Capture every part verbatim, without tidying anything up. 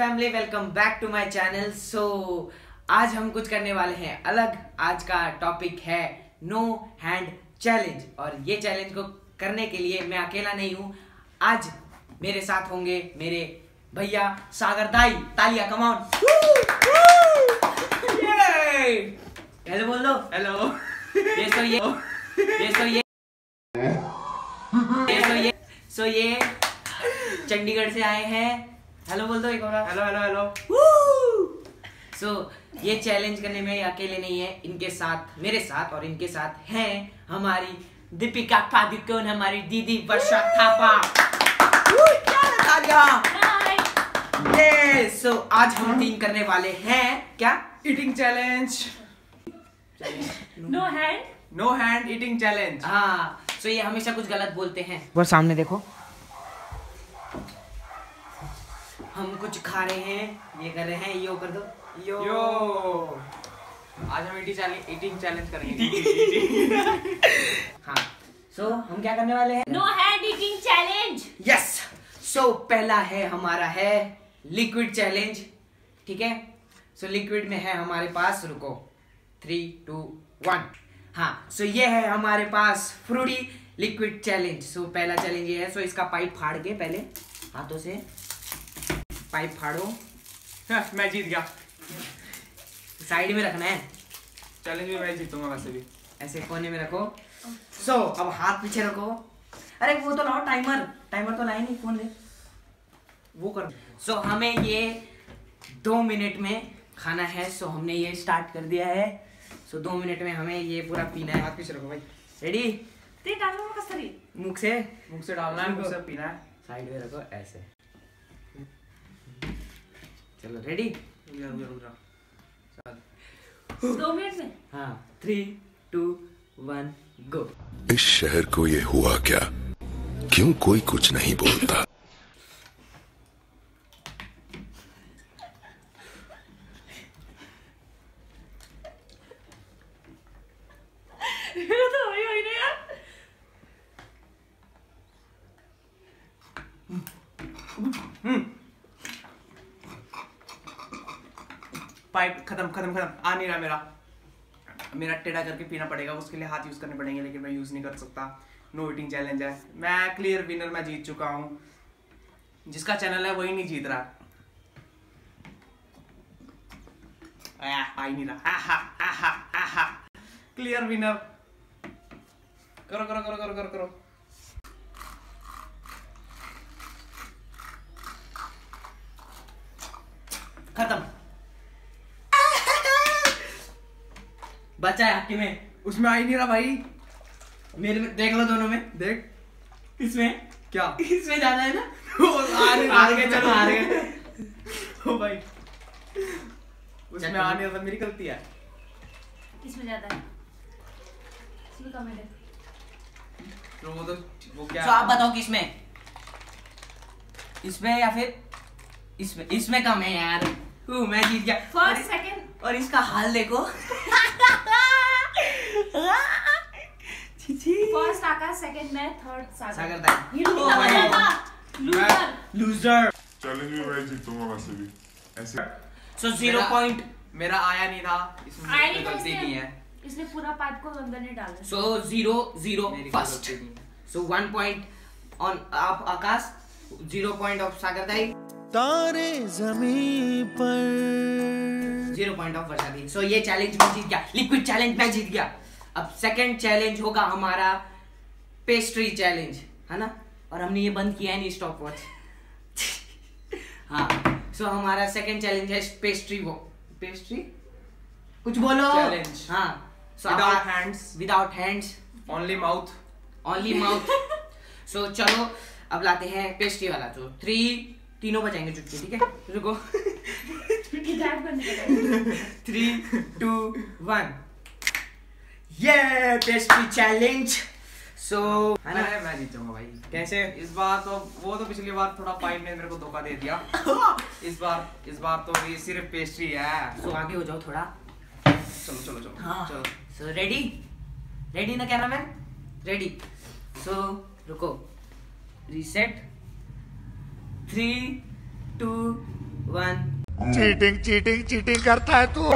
Family, welcome back to my channel. So आज हम कुछ करने वाले हैं अलग। आज का टॉपिक है नो हैंड चैलेंज, और ये चैलेंज को करने के लिए मैं अकेला नहीं हूँ। आज मेरे साथ होंगे मेरे भैया सागर दाई। तालियां, कम ऑन। हेलो बोल दो। हेलो। ये सो ये ये सो ये ये सो ये सो ये चंडीगढ़ से आए हैं। हेलो बोल दो एक और। Hello hello hello. सो ये चैलेंज करने में अकेले नहीं है, इनके साथ, मेरे साथ और इनके साथ हैं हमारी दीपिका पादुकोण, हमारी दीदी वर्षा थापा। ये सो आज हम टीम करने वाले हैं क्या? Eating challenge. No hand no hand eating challenge. हाँ, सो ये हमेशा कुछ गलत बोलते हैं। वो सामने देखो, हम कुछ खा रहे हैं, ये कर रहे हैं, यो कर दो। यो, यो। आज हम ईटिंग चैलेंज ईटिंग चैलेंज करेंगे। हाँ, सो हम क्या करने वाले हैं? No hand eating challenge. Yes. So पहला है हमारा है लिक्विड चैलेंज, ठीक है। सो लिक्विड में है हमारे पास, रुको, थ्री टू वन। हाँ, सो ये है हमारे पास फ्रूटी लिक्विड चैलेंज। सो पहला चैलेंज ये है। सो इसका पाइप फाड़ के पहले हाथों से पाइप फाड़ो। हाँ, मैं जीत गया। साइड में रखना है। चैलेंज में मैं जीतूंगा वैसे भी। ऐसे कोने में रखो। सो so, अब हाथ पीछे रखो। अरे वो तो लाओ, टाइमर टाइमर तो लाए नहीं, फोन ले, वो कर। सो so, हमें ये दो मिनट में खाना है। सो so, हमने ये स्टार्ट कर दिया है। सो so, दो मिनट में हमें ये पूरा पीना है। हाथ पीछे रखो भाई। रेडी? ते डालो ना कसरी। मुख से मुख से डालना है, मुख से पीना है। साइड में रखो ऐसे। चलो रेडी? रुक जा, रुक जा। दो मिनट में। हाँ, थ्री टू वन गो। इस शहर को ये हुआ क्या? क्यों कोई कुछ नहीं बोलता? मेरा तो वही वही नहीं यार। पाइप खत्म खत्म खत्म। आ नहीं रहा मेरा मेरा टेढ़ा करके पीना पड़ेगा, उसके लिए हाथ यूज करने पड़ेंगे, लेकिन मैं यूज नहीं कर सकता। नो ईटिंग चैलेंज है। मैं क्लियर विनर, मैं जीत चुका हूँ। जिसका चैनल है वही नहीं जीत रहा। आ, आ ही नहीं रहा। आहा, आहा, आहा। Clear winner. करो करो करो करो करो करो। खत्म। बचा है आपके में। उसमें आ ही नहीं रहा भाई। मेरे में देख लो, दोनों में देख इसमें क्या इसमें ज्यादा है ना। हार गए, चलो हार गए। ओ भाई, उसमें आ नहीं रहा, मेरी गलती है। इसमें ज्यादा है, इसमें कम है। तो वो तो वो क्या तो आप बताओ किसमें, इसमें या फिर इसमें? इसमें कम है यार। हूँ, मैं जीत गया। First second. और इसका हाल देखो। फर्स्ट आकाश, सेकंड मैं, थर्ड सागर। सागर दाई। ये ओ कितना भाई। बचा था? लूजर। लूजर। चैलेंज में मैं जीतूंगा वैसे भी ऐसे। सो जीरो मेरा- पॉइंट। मेरा आया नहीं था, इसमें आया मेरी नहीं था, गलती इसने- नहीं है। इसने पूरा पाइप को अंदर नहीं डाला। सो जीरो जीरो मेरी फर्स्ट। गलती नहीं है। सो वन पॉइंट ऑन आप Akash, zero point of Sagar दाई, Taare Zameen Par. Zero point of Varsha दी। सो ये चैलेंज मैं जीत गया, लिक्विड चैलेंज मैं जीत गया। अब सेकंड चैलेंज होगा हमारा पेस्ट्री चैलेंज, है ना। और हमने ये बंद किया है नहीं, स्टॉप वॉच। हाँ, सो हमारा सेकंड चैलेंज है पेस्ट्री। वो पेस्ट्री कुछ बोलो। Challenge. हाँ, so Without hands. Without hands, only mouth. Only mouth. So चलो अब लाते हैं पेस्ट्री वाला। तो थ्री, तीनों बचाएंगे चुटकी, ठीक है। रुको। किताब करने का। Three two one. ये पेस्ट्री चैलेंज। सो है ना, अरे मैं जीत जाऊंगा भाई। कैसे? इस बार तो वो तो पिछली बार थोड़ा पाइप ने मेरे को धोखा दे दिया। इस बार इस बार तो ये सिर्फ पेस्ट्री है। सो आगे हो जाओ थोड़ा। चलो चलो चलो हाँ, चलो। So ready? रेडी ना कैमरामैन? रेडी। सो रुको, reset, three two one. Cheating cheating cheating करता है तू।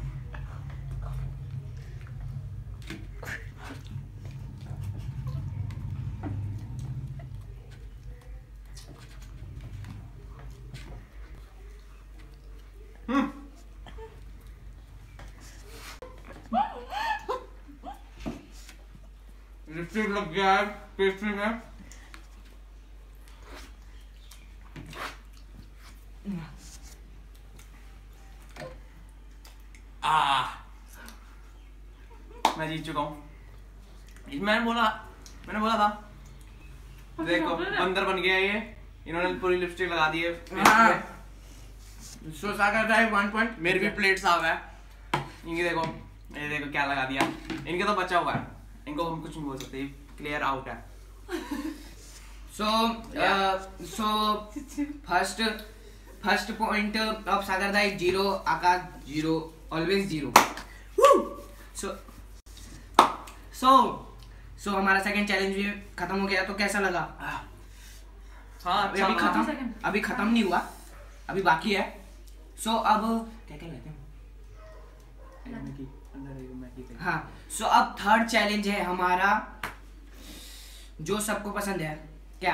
लिपस्टिक लग गया है पेस्ट्री में। आ, मैं जीत चुका हूँ। मैंने बोला मैंने बोला था देखो बंदर बन गया ये। इन्होंने पूरी लिपस्टिक लगा दी है। सो सागर भाई वन पॉइंट। मेरी भी प्लेट साफ है। इनकी देखो ये देखो क्या लगा दिया। इनके तो बचा हुआ है, इनको हम कुछ नहीं बोल सकते, क्लियर आउट है। So so first first point of Sagar दाई zero, Akash zero, always zero. So so so हमारा सेकंड चैलेंज भी खत्म हो गया। तो कैसा लगा? हाँ अभी अभी अच्छा खत्म अभी खत्म नहीं हुआ, अभी बाकी है। सो अब क्या क्या लेते हैं? हाँ, सो अब थर्ड चैलेंज है हमारा जो सबको पसंद है। क्या?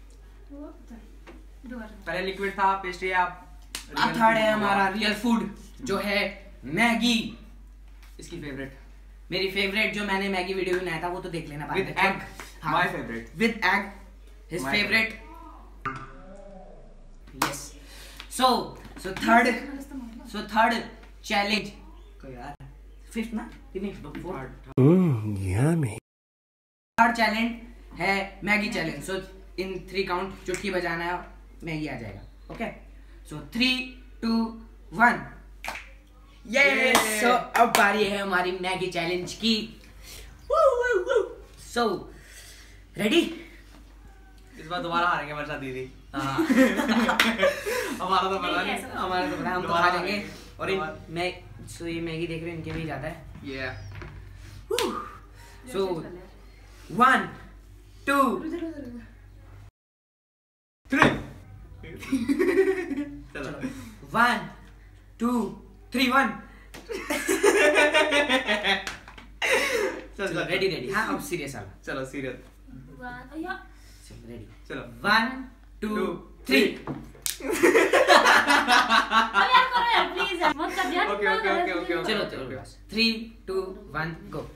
पहले लिक्विड था, पेस्ट्री। आप अब थर्ड है हमारा रियल फूड जो है मैगी। इसकी फेवरेट, मेरी फेवरेट, जो मैंने मैगी वीडियो बनाया था वो तो देख लेना बाद With में। egg, हाँ, my favorite. With egg, his My favourite. Yes. So so third so third challenge को यार फिफ्थ ना कितनी फोर्थ थर्ड चैलेंज है Maggi challenge. So in three count चुटकी बजाना है, मैगी आ जाएगा। Okay, so three two one. ये सो अब बारी है हमारी मैगी चैलेंज की। So ready? इस बार दोबारा हारेंगे वर्षा दीदी। हाँ हमारा तो पता नहीं। हमारा तो पता, हम तो दोबारा आ जाएंगे। हारेंगे। और इन मैं सो ये मैगी देख रहे हो, इनके भी जाता है। ये सो वन टू थ्री। चलो वन टू थ्री वन। चलो रेडी रेडी। हाँ अब सीरियस वाला। चलो सीरियस। चलो रेडी। चलो one two two three. Okay okay okay okay चलो चलो थ्री टू वन गो।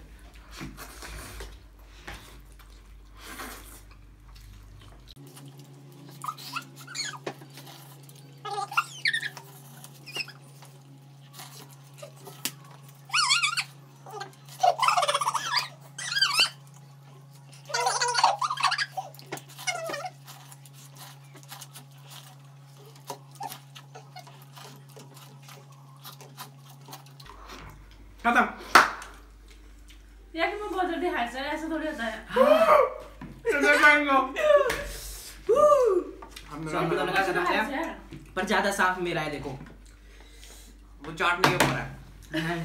खत्म। यार कि मैं बहुत जल्दी हार जा, ऐसा थोड़ी होता है। मैंगो। हम दोनों का खत्म है, यार पर ज्यादा साफ मेरा है। देखो वो चाटने के ऊपर है।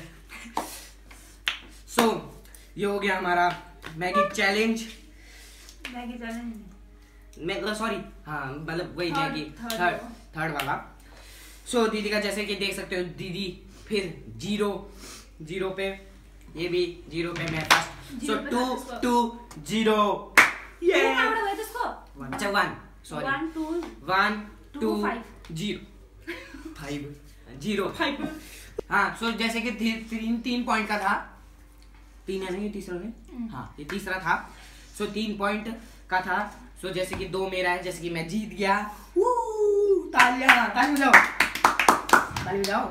सो ये हो गया हमारा मैगी चैलेंज। मैगी चैलेंज मैं सॉरी हाँ मतलब वही Third- मैगी third थर्ड वाला। थर्ड वाला। सो दीदी का जैसे कि देख सकते हो, दीदी फिर जीरो जीरो पे, ये भी जीरो पे, मैं फर्स्ट। सो Zero पे टू था इसको। Two zero. ये कितना बड़ा हुआ है इसको? अच्छा one sorry One, two, one two, two five. Zero five zero five. हाँ, सो जैसे कि ती, तीन तीन पॉइंट का था। तीन है ना ये तीसरा है? हाँ ये तीसरा था। सो तीन पॉइंट का था। सो जैसे कि दो मेरा है, जैसे कि मैं जीत गया। तालियां ताली बजाओ ताली बजाओ।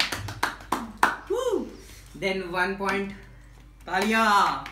देन वन पॉइंट तालियां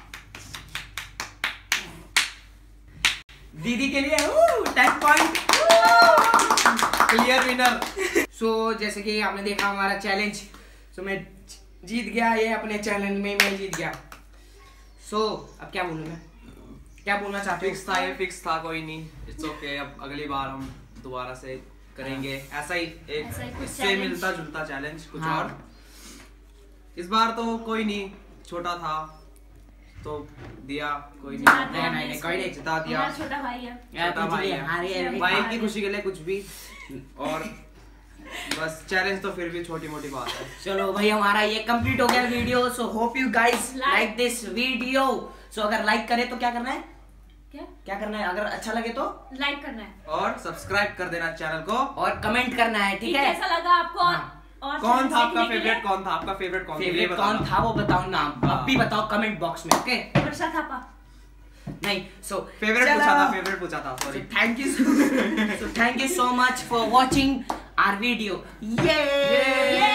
दीदी के लिए। Ten point clear winner. So जैसे कि आपने देखा हमारा चैलेंज। सो मैं जीत गया, ये अपने चैलेंज में मैं जीत गया। सो अब क्या बोलूं मैं, क्या बोलना चाहते हो? फिक्स था ये, फिक्स था, कोई नहीं, इट्स ओके। अब अगली बार हम दोबारा से करेंगे ऐसा ही एक ऐसा ही कुछ इससे challenge। मिलता जुलता चैलेंज कुछ हाँ। और। इस बार तो कोई नहीं, छोटा था तो दिया, कोई जिता नहीं। दिया नहीं, नहीं, हमने कोई नहीं, इसको। जिता दिया। मेरा छोटा भाई है। यार छोटा कुछ भाई भी है। हारे हैं, भाई हारे। की खुशी के लिए कुछ भी। और बस चैलेंज तो फिर भी छोटी मोटी बात है। चलो भाई हमारा ये कंप्लीट हो गया video. So hope you guys like this video. So अगर लाइक करे तो क्या करना है? क्या क्या करना है? अगर अच्छा लगे तो लाइक करना है और सब्सक्राइब कर देना चैनल को और कमेंट करना है, ठीक है? कैसा लगा आपको? हाँ। और कौन था आपका सीखने के लिए? फेवरेट? कौन था आपका फेवरेट? कौन फेवरेट कौन था वो बताओ नाम, हाँ। अब भी बताओ कमेंट बॉक्स में, ओके? वर्षा थापा। नहीं, सो फेवरेट पूछा था, फेवरेट पूछा था, sorry. Thank you so thank you so much for watching our video. ये